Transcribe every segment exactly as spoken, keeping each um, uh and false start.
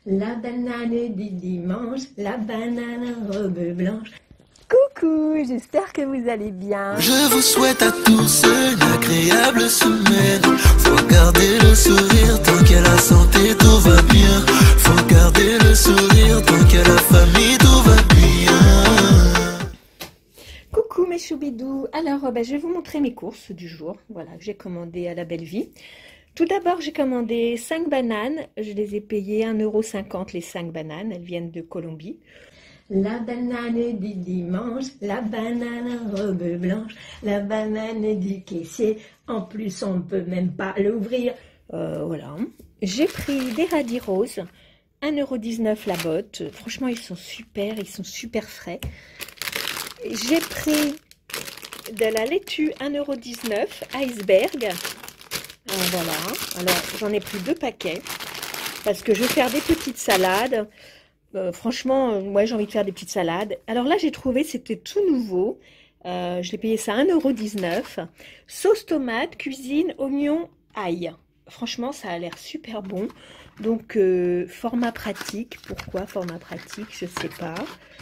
La banane du dimanche, la banane robe blanche. Coucou, j'espère que vous allez bien. Je vous souhaite à tous une agréable semaine. Faut garder le sourire tant qu'il y a la santé, tout va bien. Faut garder le sourire tant qu'il y a la famille, tout va bien. Coucou mes choubidous. Alors, euh, bah, je vais vous montrer mes courses du jour. Voilà, que j'ai commandé à la belle vie. Tout d'abord, j'ai commandé cinq bananes. Je les ai payées un euro cinquante les cinq bananes. Elles viennent de Colombie. La banane du dimanche, la banane robe blanche, la banane du caissier. En plus, on ne peut même pas l'ouvrir. Euh, voilà. J'ai pris des radis roses. un euro dix-neuf la botte. Franchement, ils sont super. Ils sont super frais. J'ai pris de la laitue un euro dix-neuf iceberg. Euh, voilà, alors j'en ai pris deux paquets parce que je vais faire des petites salades. Euh, franchement, euh, ouais, j'ai envie de faire des petites salades. Alors là, j'ai trouvé, c'était tout nouveau. Euh, je l'ai payé ça un euro dix-neuf. Sauce tomate, cuisine, oignon, ail. Franchement, ça a l'air super bon. Donc, euh, format pratique. Pourquoi format pratique? Je sais pas.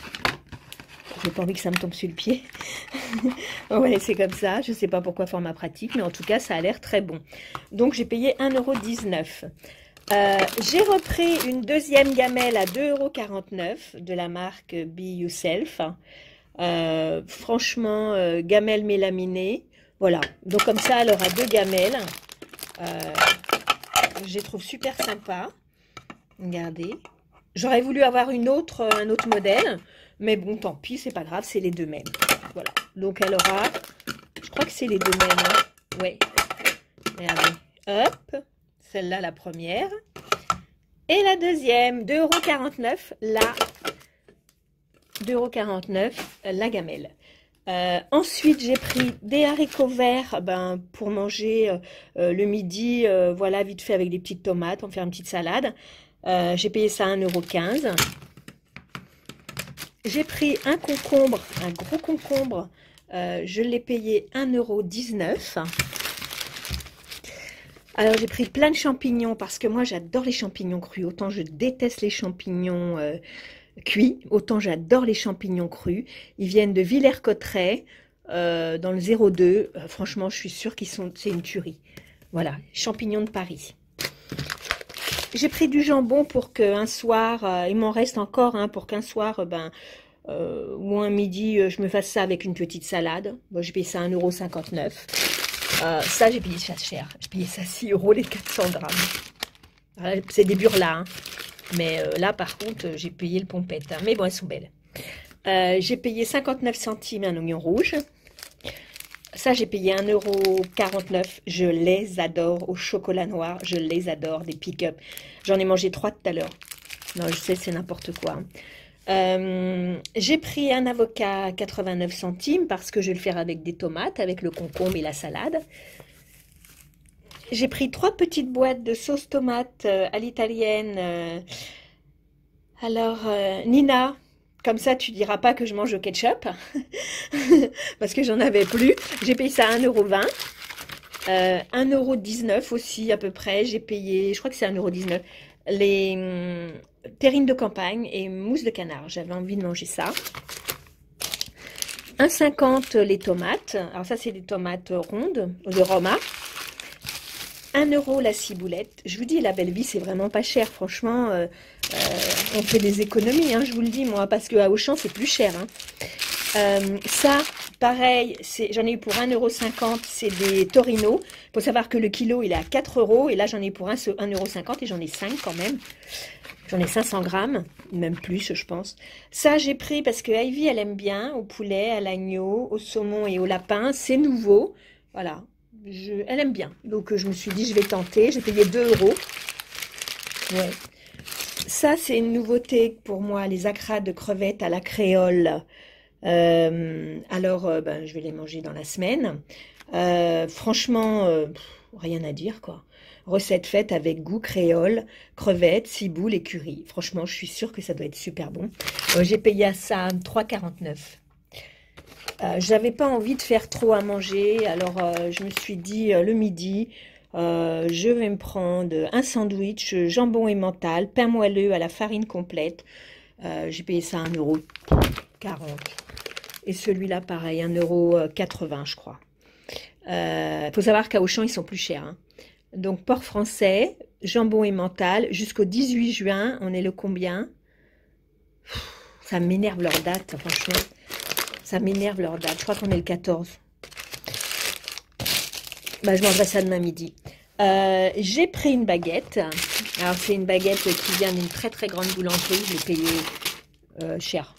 J'ai pas envie que ça me tombe sur le pied. Ouais, c'est comme ça. Je sais pas pourquoi format pratique, mais en tout cas, ça a l'air très bon. Donc, j'ai payé un euro dix-neuf. Euh, j'ai repris une deuxième gamelle à deux euros quarante-neuf de la marque Be Yourself. Euh, franchement, euh, gamelle mélaminée. Voilà. Donc, comme ça, elle aura deux gamelles. Euh, je les trouve super sympa. Regardez. J'aurais voulu avoir une autre, un autre modèle. Mais bon, tant pis, c'est pas grave, c'est les deux mêmes. Voilà. Donc, elle aura... Je crois que c'est les deux mêmes. Hein. Ouais. Regardez. Hop. Celle-là, la première. Et la deuxième, deux euros quarante-neuf. La... deux euros quarante-neuf, la gamelle. Euh, ensuite, j'ai pris des haricots verts ben, pour manger euh, le midi. Euh, voilà, vite fait avec des petites tomates. On va faire une petite salade. Euh, j'ai payé ça un euro quinze. J'ai pris un concombre, un gros concombre, euh, je l'ai payé un euro dix-neuf. Alors j'ai pris plein de champignons parce que moi j'adore les champignons crus. Autant je déteste les champignons euh, cuits, autant j'adore les champignons crus. Ils viennent de Villers-Cotterêts, euh, dans le zéro deux. Euh, franchement, je suis sûre qu'ils sont, c'est une tuerie. Voilà, champignons de Paris. J'ai pris du jambon pour qu'un soir, euh, il m'en reste encore, hein, pour qu'un soir, euh, ben, euh, ou un midi, euh, je me fasse ça avec une petite salade. Moi, j'ai payé ça un euro cinquante-neuf. Euh, ça, j'ai payé ça cher. J'ai payé ça six euros les quatre cents grammes. C'est des burlas, hein. Mais euh, là, par contre, j'ai payé le pompette. Hein. Mais bon, elles sont belles. Euh, j'ai payé cinquante-neuf centimes un oignon rouge. Ça, j'ai payé un euro quarante-neuf. Je les adore au chocolat noir. Je les adore, des pick-up. J'en ai mangé trois tout à l'heure. Non, je sais, c'est n'importe quoi. Euh, j'ai pris un avocat à quatre-vingt-neuf centimes parce que je vais le faire avec des tomates, avec le concombre et la salade. J'ai pris trois petites boîtes de sauce tomate euh, à l'italienne. Euh, alors, euh, Nina... Comme ça, tu diras pas que je mange au ketchup. Parce que j'en avais plus. J'ai payé ça à un euro vingt. Euh, un euro dix-neuf aussi, à peu près. J'ai payé, je crois que c'est un euro dix-neuf. Les hum, terrines de campagne et mousse de canard. J'avais envie de manger ça. un euro cinquante les tomates. Alors ça, c'est des tomates rondes de Roma. un euro la ciboulette. Je vous dis, la belle vie, c'est vraiment pas cher. Franchement, euh, euh, on fait des économies, hein, je vous le dis, moi, parce qu'à Auchan, c'est plus cher. Hein. Euh, ça, pareil, j'en ai eu pour un euro cinquante, c'est des Torino. Il faut savoir que le kilo, il est à quatre euros. Et là, j'en ai pour un euro cinquante et j'en ai cinq quand même. J'en ai cinq cents grammes, même plus, je pense. Ça, j'ai pris parce que Ivy, elle aime bien au poulet, à l'agneau, au saumon et au lapin. C'est nouveau. Voilà. Je, elle aime bien. Donc, je me suis dit, je vais tenter. J'ai payé deux euros. Ouais. Ça, c'est une nouveauté pour moi, les acras de crevettes à la créole. Euh, alors, euh, ben, je vais les manger dans la semaine. Euh, franchement, euh, pff, rien à dire, quoi. Recette faite avec goût créole, crevettes, ciboule et curry. Franchement, je suis sûre que ça doit être super bon. Euh, J'ai payé à ça trois euros quarante-neuf. Euh, j'avais pas envie de faire trop à manger, alors euh, je me suis dit euh, le midi, Euh, je vais me prendre un sandwich, jambon et mental, pain moelleux à la farine complète. Euh, j'ai payé ça un euro quarante. Et celui-là, pareil, un euro quatre-vingts, je crois. Il euh, faut savoir qu'à Auchan, ils sont plus chers. Hein. Donc, Port Français, jambon et mental, jusqu'au dix-huit juin, on est le combien? Ça m'énerve leur date, franchement. Ça m'énerve leur date. Je crois qu'on est le quatorze. Bah, je mangerai ça demain midi. Euh, j'ai pris une baguette. Alors, c'est une baguette qui vient d'une très très grande boulangerie. Je l'ai payée euh, cher.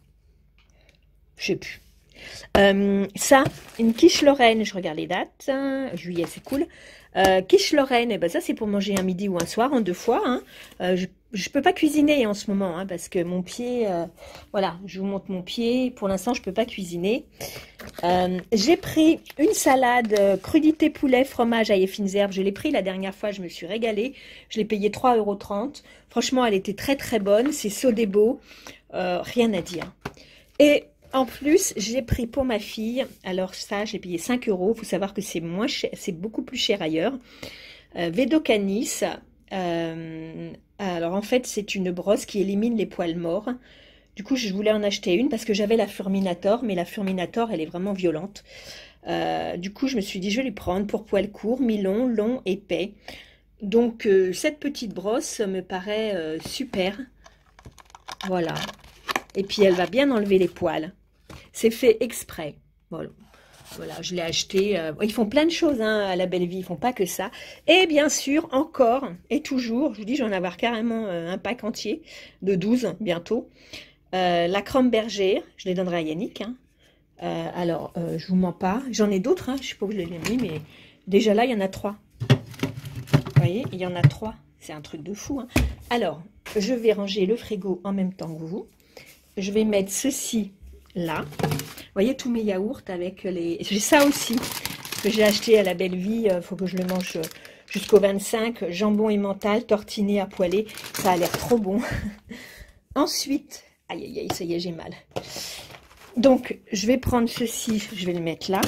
Je sais plus. Euh, ça, une quiche Lorraine. Je regarde les dates. Juillet, c'est cool. Euh, quiche Lorraine, eh ben ça c'est pour manger un midi ou un soir en deux fois. Hein. Euh, je je peux pas cuisiner en ce moment hein, parce que mon pied, euh, voilà, je vous montre mon pied. Pour l'instant, je peux pas cuisiner. Euh, j'ai pris une salade euh, crudité poulet, fromage, ail et fines herbes. Je l'ai pris la dernière fois, je me suis régalée. Je l'ai payé trois euros trente. Franchement, elle était très très bonne. C'est Sodebo, euh, rien à dire. Et en plus, j'ai pris pour ma fille, alors ça, j'ai payé cinq euros. Il faut savoir que c'est moins cher, c'est beaucoup plus cher ailleurs. Euh, Vedo Canis. Euh, alors en fait, c'est une brosse qui élimine les poils morts. Du coup, je voulais en acheter une parce que j'avais la Furminator, mais la Furminator, elle est vraiment violente. Euh, du coup, je me suis dit, je vais lui prendre pour poils courts, mi-long, long, épais. Donc, euh, cette petite brosse me paraît euh, super. Voilà. Et puis, elle va bien enlever les poils. C'est fait exprès. Voilà. Voilà, je l'ai acheté. Euh, ils font plein de choses hein, à la Belle Vie, ils font pas que ça. Et bien sûr, encore et toujours, je vous dis, j'en vais avoir carrément euh, un pack entier de douze bientôt. Euh, la crème bergère, je les donnerai à Yannick. Hein. Euh, alors, euh, je vous mens pas. J'en ai d'autres, hein, je sais pas où je les ai mis, mais déjà là, il y en a trois. Vous voyez, il y en a trois. C'est un truc de fou. Hein. Alors, je vais ranger le frigo en même temps que vous. Je vais mettre ceci là. Vous voyez tous mes yaourts avec les... J'ai ça aussi que j'ai acheté à la Belle Vie. Il faut que je le mange jusqu'au vingt-cinq. Jambon et mental, tortiné à poêler. Ça a l'air trop bon. Ensuite, aïe aïe aïe, ça y est, j'ai mal. Donc, je vais prendre ceci. Je vais le mettre là.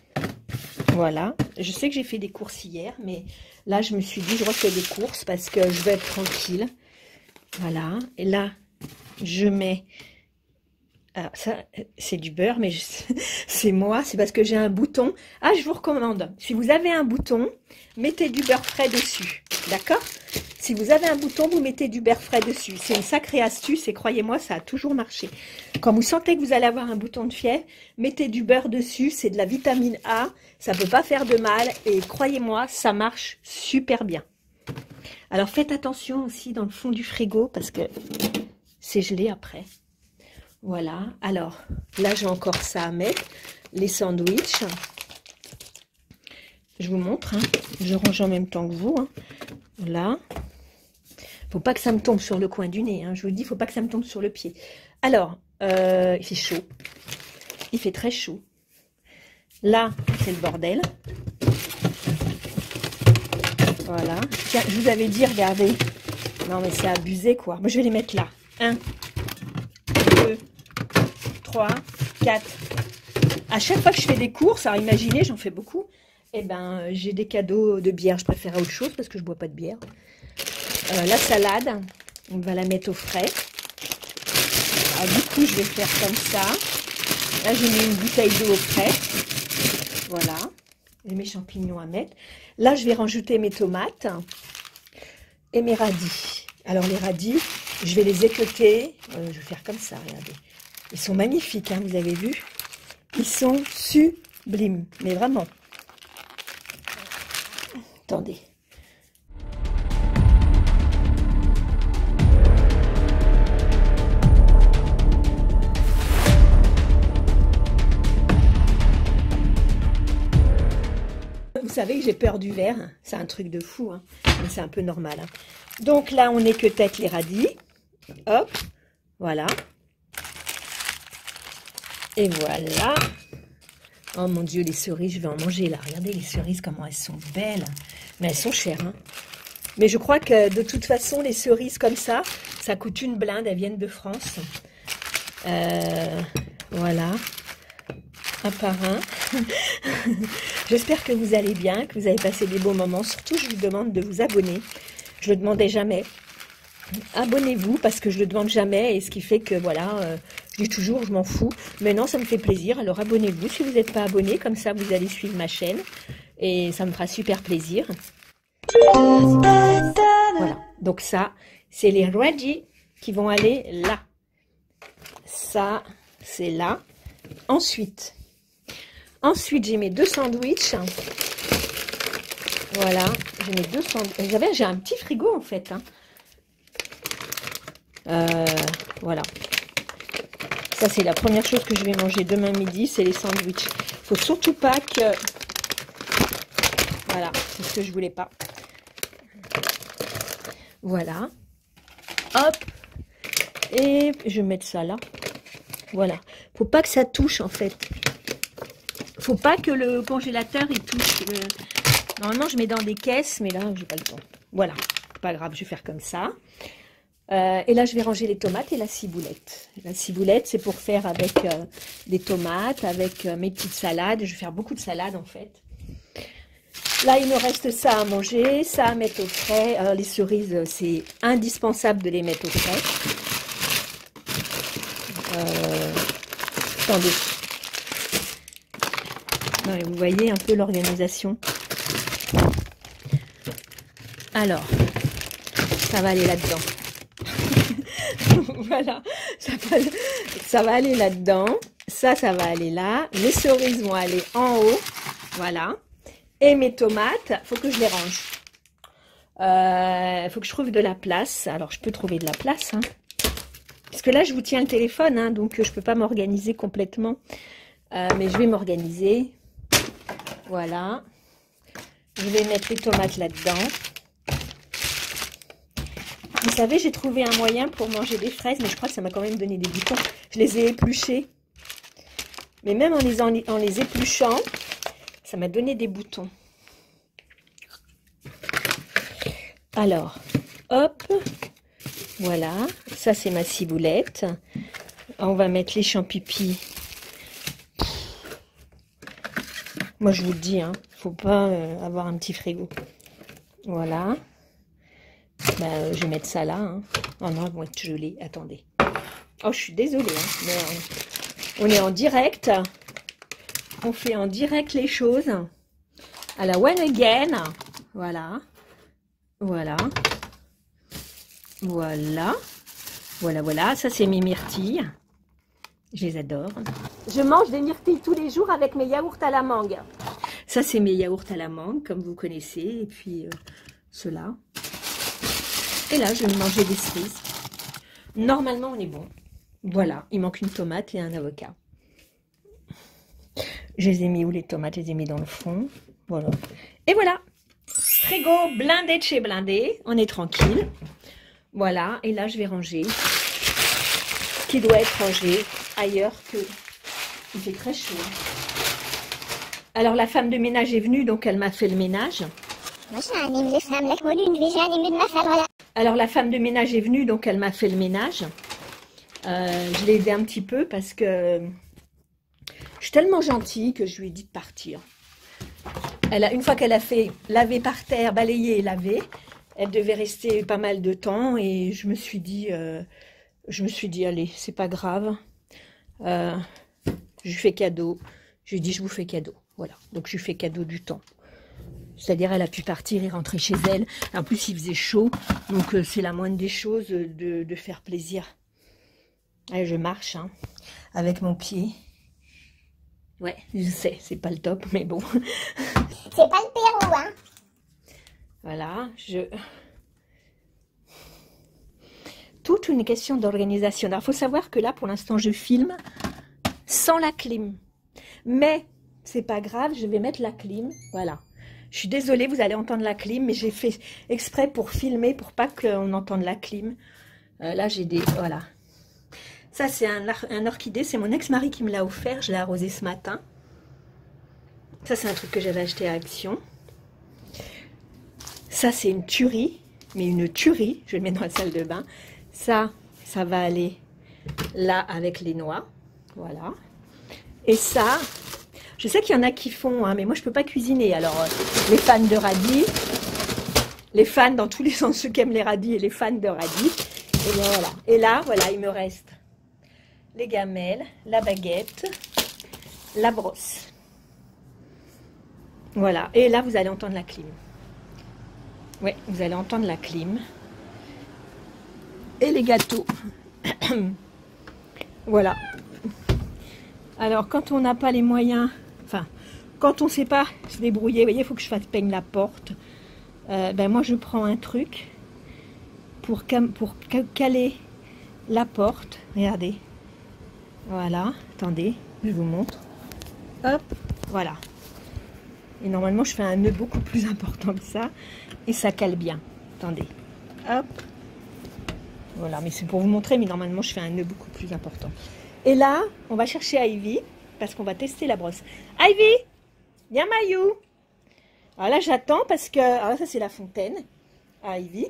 Voilà. Je sais que j'ai fait des courses hier, mais là, je me suis dit, je refais des courses parce que je vais être tranquille. Voilà. Et là, je mets... Alors ça, c'est du beurre, mais c'est moi, c'est parce que j'ai un bouton. Ah, je vous recommande, si vous avez un bouton, mettez du beurre frais dessus, d'accord? Si vous avez un bouton, vous mettez du beurre frais dessus. C'est une sacrée astuce et croyez-moi, ça a toujours marché. Quand vous sentez que vous allez avoir un bouton de fièvre, mettez du beurre dessus, c'est de la vitamine A, ça ne peut pas faire de mal et croyez-moi, ça marche super bien. Alors faites attention aussi dans le fond du frigo parce que c'est gelé après. Voilà, alors là j'ai encore ça à mettre, les sandwichs. Je vous montre, hein. Je range en même temps que vous. Hein. Là, faut pas que ça me tombe sur le coin du nez. Hein. Je vous dis, faut pas que ça me tombe sur le pied. Alors, euh, il fait chaud, il fait très chaud. Là, c'est le bordel. Voilà, tiens, je vous avais dit, regardez. Non mais c'est abusé quoi. Moi je vais les mettre là. Un. deux, trois, quatre. À chaque fois que je fais des courses, alors imaginez, j'en fais beaucoup, et eh ben j'ai des cadeaux de bière. Je préfère autre chose parce que je bois pas de bière. Euh, la salade, on va la mettre au frais. Alors, du coup, je vais faire comme ça. Là, j'ai mis une bouteille d'eau au frais. Voilà. J'ai mes champignons à mettre. Là, je vais rajouter mes tomates et mes radis. Alors, les radis, je vais les équeuter. Euh, je vais faire comme ça, regardez. Ils sont magnifiques, hein, vous avez vu? Ils sont sublimes, mais vraiment. Attendez. Vous savez que j'ai peur du verre. C'est un truc de fou, hein. Mais c'est un peu normal. Hein. Donc là, on équeutate les radis. Hop, voilà. Et voilà. Oh mon Dieu, les cerises, je vais en manger là. Regardez les cerises, comment elles sont belles. Mais elles sont chères. Hein. Mais je crois que de toute façon, les cerises comme ça, ça coûte une blinde. Elles viennent de France. Euh, voilà. Un par un. J'espère que vous allez bien, que vous avez passé des bons moments. Surtout, je vous demande de vous abonner. Je le demandais jamais. Abonnez-vous parce que je le demande jamais et ce qui fait que voilà, euh, je dis toujours je m'en fous. Mais non, ça me fait plaisir. Alors abonnez-vous si vous n'êtes pas abonné, comme ça vous allez suivre ma chaîne et ça me fera super plaisir. Voilà. Donc ça, c'est les Reggie qui vont aller là. Ça, c'est là. Ensuite, ensuite j'ai mes deux sandwichs. Voilà, j'ai mes deux sandwichs. J'ai un petit frigo en fait. Hein. Euh, voilà. Ça, c'est la première chose que je vais manger demain midi, c'est les sandwichs. Il faut surtout pas que... Voilà, c'est ce que je voulais pas. Voilà. Hop. Et je vais mettre ça là. Voilà. Faut pas que ça touche, en fait. Faut pas que le congélateur, il touche. Le... Normalement, je mets dans des caisses, mais là, j'ai pas le temps. Voilà. Pas grave, je vais faire comme ça. Euh, et là, je vais ranger les tomates et la ciboulette. La ciboulette, c'est pour faire avec euh, des tomates, avec euh, mes petites salades. Je vais faire beaucoup de salades, en fait. Là, il me reste ça à manger, ça à mettre au frais. Alors, les cerises, c'est indispensable de les mettre au frais. Euh, attendez. Non, mais vous voyez un peu l'organisation. Alors, ça va aller là-dedans. Voilà, ça va, ça va aller là-dedans. Ça, ça va aller là. Mes cerises vont aller en haut. Voilà. Et mes tomates, il faut que je les range. Il euh, faut que je trouve de la place. Alors, je peux trouver de la place. Hein. Parce que là, je vous tiens le téléphone, hein, donc je ne peux pas m'organiser complètement. Euh, mais je vais m'organiser. Voilà. Je vais mettre les tomates là-dedans. Vous savez, j'ai trouvé un moyen pour manger des fraises, mais je crois que ça m'a quand même donné des boutons. Je les ai épluchées. Mais même en les, en, en les épluchant, ça m'a donné des boutons. Alors, hop, voilà. Ça, c'est ma ciboulette. On va mettre les champignons. Moi, je vous le dis, hein, faut pas euh, avoir un petit frigo. Voilà. Ben, je vais mettre ça là. Hein. Oh non, elles vont être gelées. Attendez. Oh, je suis désolée. Hein, mais euh, on est en direct. On fait en direct les choses. À la one again. Voilà. Voilà. Voilà. Voilà, voilà. Ça, c'est mes myrtilles. Je les adore. Je mange des myrtilles tous les jours avec mes yaourts à la mangue. Ça, c'est mes yaourts à la mangue, comme vous connaissez. Et puis, euh, ceux-là. Et là, je vais manger des cerises. Normalement, on est bon. Voilà, il manque une tomate et un avocat. Je les ai mis où les tomates? Je les ai mis dans le fond. Voilà. Et voilà. Frigo blindé de chez blindé. On est tranquille. Voilà. Et là, je vais ranger. Ce qui doit être rangé ailleurs que... Il fait très chaud. Alors, la femme de ménage est venue, donc elle m'a fait le ménage. Alors la femme de ménage est venue, donc elle m'a fait le ménage. Euh, je l'ai aidé un petit peu parce que je suis tellement gentille que je lui ai dit de partir. Elle a, une fois qu'elle a fait laver par terre, balayer et laver, elle devait rester pas mal de temps et je me suis dit, euh, je me suis dit allez, c'est pas grave. Euh, je lui fais cadeau. Je lui ai dit je vous fais cadeau. Voilà, donc je lui fais cadeau du temps. C'est-à-dire, elle a pu partir et rentrer chez elle. En plus, il faisait chaud. Donc, euh, c'est la moindre des choses de, de faire plaisir. Allez, je marche hein, avec mon pied. Ouais, je sais, c'est pas le top, mais bon. C'est pas le Pérou, hein. Voilà, je... Toute une question d'organisation. Alors, il faut savoir que là, pour l'instant, je filme sans la clim. Mais, c'est pas grave, je vais mettre la clim. Voilà. Je suis désolée, vous allez entendre la clim, mais j'ai fait exprès pour filmer, pour pas qu'on entende la clim. Euh, là, j'ai des... Voilà. Ça, c'est un, un orchidée. C'est mon ex-mari qui me l'a offert. Je l'ai arrosé ce matin. Ça, c'est un truc que j'avais acheté à Action. Ça, c'est une tuerie. Mais une tuerie. Je vais le mettre dans la salle de bain. Ça, ça va aller là avec les noix. Voilà. Et ça... Je sais qu'il y en a qui font, hein, mais moi je peux pas cuisiner. Alors euh, les fans de radis, les fans dans tous les sens, ceux qui aiment les radis et les fans de radis. Et bien voilà. Et là, voilà, il me reste les gamelles, la baguette, la brosse. Voilà. Et là, vous allez entendre la clim. Ouais, vous allez entendre la clim. Et les gâteaux. Voilà. Alors, quand on n'a pas les moyens, enfin, quand on ne sait pas se débrouiller, vous voyez, il faut que je fasse peigne la porte. Euh, ben moi, je prends un truc pour, pour caler la porte. Regardez. Voilà. Attendez, je vous montre. Hop, voilà. Et normalement, je fais un nœud beaucoup plus important que ça. Et ça cale bien. Attendez. Hop. Voilà, mais c'est pour vous montrer, mais normalement, je fais un nœud beaucoup plus important. Et là, on va chercher Ivy, parce qu'on va tester la brosse. Ivy, viens Mayou. Alors là, j'attends parce que... Alors ça, c'est la fontaine à Ivy.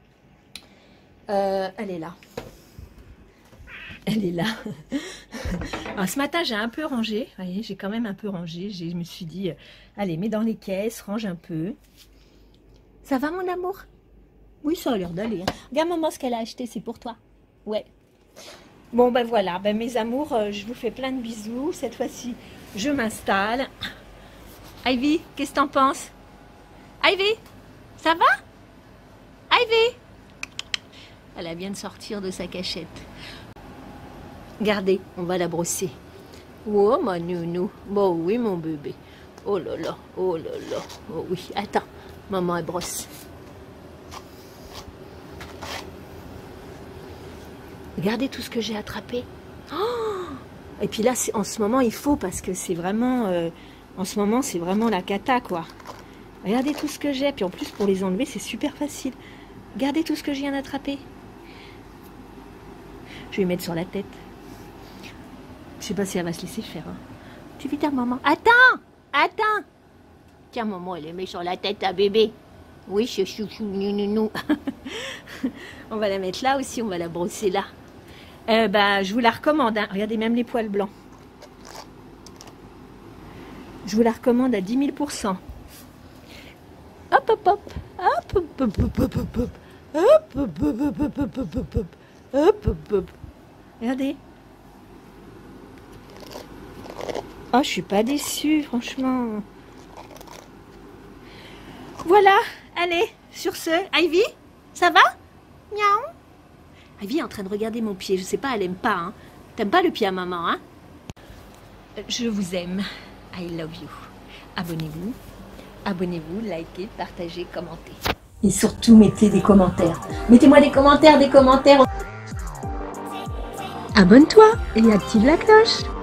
Euh, elle est là. Elle est là. Alors, ce matin, j'ai un peu rangé. Vous voyez, j'ai quand même un peu rangé. Je me suis dit, euh, allez, mets dans les caisses, range un peu. Ça va, mon amour? Oui, ça a l'air d'aller. Hein. Regarde, maman, ce qu'elle a acheté, c'est pour toi. Ouais. Bon, ben voilà, ben, mes amours, euh, je vous fais plein de bisous. Cette fois-ci, je m'installe. Ivy, qu'est-ce que t'en penses? Ivy, ça va? Ivy? Elle vient de sortir de sa cachette. Regardez, on va la brosser. Oh, ma nounou. Bon, oui, mon bébé. Oh là là, oh là là. Oh oui, attends, maman, elle brosse. Regardez tout ce que j'ai attrapé. Oh, et puis là, en ce moment, il faut parce que c'est vraiment... Euh, en ce moment, c'est vraiment la cata, quoi. Regardez tout ce que j'ai. Puis en plus, pour les enlever, c'est super facile. Regardez tout ce que je viens d'attraper. Je vais mettre sur la tête. Je sais pas si elle va se laisser faire. Hein. Tu vis ta maman. Attends, attends. Tiens, maman, elle est mise sur la tête à bébé. Oui, je chouchou, nounou. On va la mettre là aussi, on va la brosser là. Euh, bah, je vous la recommande. Hein. Regardez, même les poils blancs. Je vous la recommande à dix mille pour cent. Hop, hop, hop. Hop, hop, hop, hop, hop, hop, hop. Hop, hop, hop, hop, hop, hop, hop, hop, hop. Hop, hop, hop. Regardez. Oh, je suis pas déçue, franchement. Voilà. Allez, sur ce, Ivy, ça va? Miaou. Ivy est en train de regarder mon pied. Je sais pas, elle aime pas. Hein. T'aimes pas le pied à maman, hein? Je vous aime. I love you. Abonnez-vous. Abonnez-vous, likez, partagez, commentez. Et surtout, mettez des commentaires. Mettez-moi des commentaires, des commentaires. Abonne-toi et active la cloche.